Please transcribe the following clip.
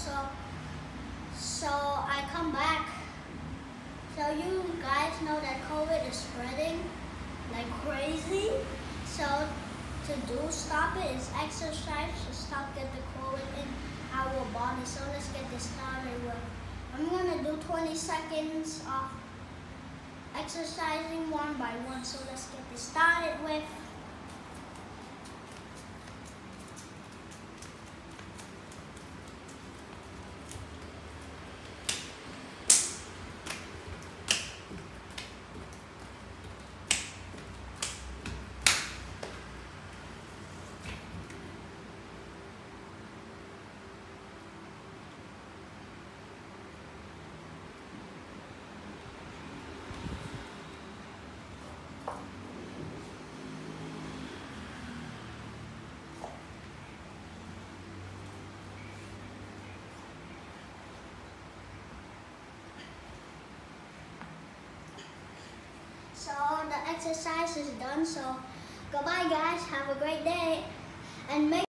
So I come back. So you guys know that COVID is spreading like crazy. So to stop it is exercise to stop get the COVID in our body. So let's get this started with. I'm gonna do 20 seconds of exercising one by one. So let's get this started with. So the exercise is done. So goodbye guys, have a great day, and make